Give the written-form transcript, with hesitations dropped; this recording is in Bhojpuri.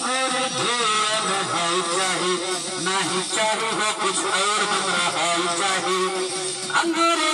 गोरी ढेर हाय चाहे नहीं चाहे हो कुछ और हमरा हाय चाहे अंगूर